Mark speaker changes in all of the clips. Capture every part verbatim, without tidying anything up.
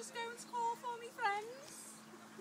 Speaker 1: just going to call for my friends.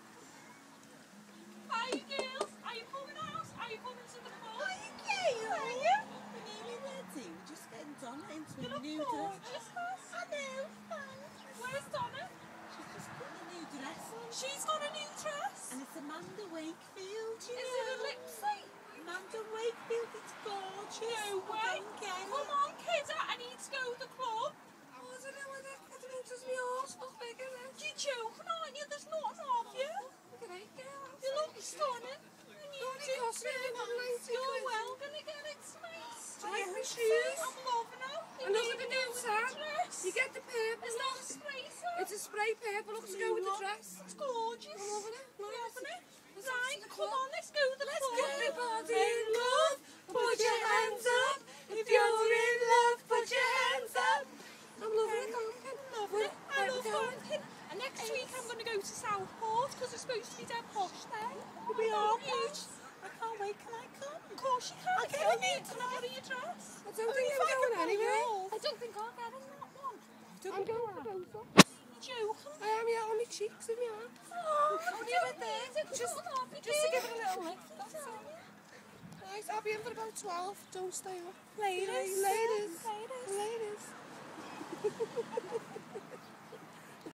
Speaker 1: Are you girls? Are you coming out? Are you coming to the club?
Speaker 2: Are you cute?
Speaker 1: Are you?
Speaker 2: We're nearly ready. We're just getting Donna into
Speaker 1: You
Speaker 2: a
Speaker 1: look
Speaker 2: new
Speaker 1: gorgeous,
Speaker 2: dress.
Speaker 1: Miss.
Speaker 2: I know, thanks.
Speaker 1: Where's Donna?
Speaker 2: She's just put a new dress on.
Speaker 1: She's got a new dress.
Speaker 2: And it's Amanda Wakefield, you
Speaker 1: Is
Speaker 2: know.
Speaker 1: it a lipsy?
Speaker 2: Amanda Wakefield, it's gorgeous.
Speaker 1: No way.
Speaker 2: Okay.
Speaker 1: Come on, kidda. I need to go to the club.
Speaker 2: Oh, I don't know whether, I don't know, does my horse look big in it?
Speaker 1: You're joking, aren't you? There's nothing of you.
Speaker 2: Great girl.
Speaker 1: You look stunning. And you
Speaker 2: Only
Speaker 1: do
Speaker 2: cost me
Speaker 1: too.
Speaker 2: about ninety
Speaker 1: You're
Speaker 2: quid.
Speaker 1: well gonna get it, nice.
Speaker 2: Do you have shoes?
Speaker 1: I'm loving her.
Speaker 2: And look at the new tag.
Speaker 1: Dress.
Speaker 2: You get the purple.
Speaker 1: It's not a spray, sir.
Speaker 2: It's a spray purple. Look to go with the dress.
Speaker 1: It's gorgeous.
Speaker 2: I'm loving it.
Speaker 1: I'm loving it.
Speaker 2: Let's
Speaker 1: Right,
Speaker 2: go to the
Speaker 1: come
Speaker 2: club.
Speaker 1: on, let's go to the
Speaker 2: Let's
Speaker 1: club.
Speaker 2: go. Everybody in love, put your hands up. If you're in love, put your hands up. I'm loving it, Pumpkin.
Speaker 1: I'm loving it. I
Speaker 2: Where
Speaker 1: love
Speaker 2: we going?
Speaker 1: Pumpkin. And next week I'm going to go to Southport because it's supposed to be dead posh then.
Speaker 2: We are
Speaker 1: huge.
Speaker 2: I can't wait. Can I come?
Speaker 1: Of course you can.
Speaker 2: Okay,
Speaker 1: Can
Speaker 2: I need
Speaker 1: Can I borrow your dress?
Speaker 2: I don't think I'm going anywhere.
Speaker 1: I don't think I'll get in that one.
Speaker 2: I'm going for both.
Speaker 1: You're joking.
Speaker 2: I am, yeah, on my cheeks if you are.
Speaker 1: Oh,
Speaker 2: Only a bit there. Just, just to give it a little lift. That's all. Right, I'll be in for about twelve. Don't stay up.
Speaker 1: Ladies.
Speaker 2: Ladies.
Speaker 1: Ladies.
Speaker 2: Ladies.